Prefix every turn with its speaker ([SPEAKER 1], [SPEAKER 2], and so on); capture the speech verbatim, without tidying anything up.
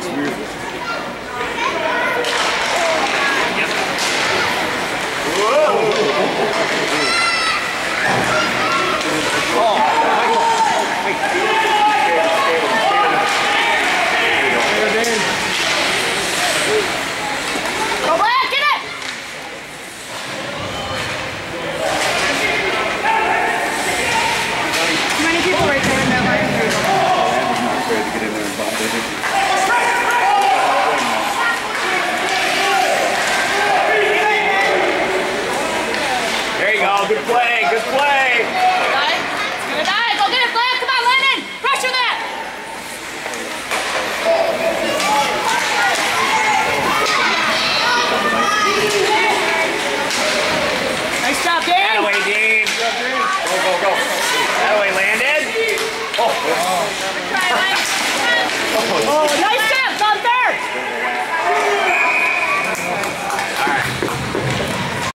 [SPEAKER 1] It's weird.
[SPEAKER 2] Good play, good play.
[SPEAKER 3] Good eye, go get it, Flag. Come on, Landon. Pressure that. Nice job, Dave.
[SPEAKER 2] That way, Dave. Go, go, go. That way, Landon. Oh,
[SPEAKER 3] Try, Mike. Oh, nice.